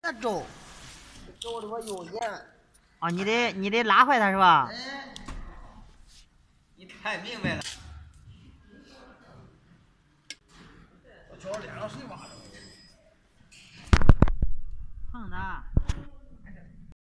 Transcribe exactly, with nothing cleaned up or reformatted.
这周，周里我有盐。 哦，你得你得拉坏它是吧？ 哎，你太明白了。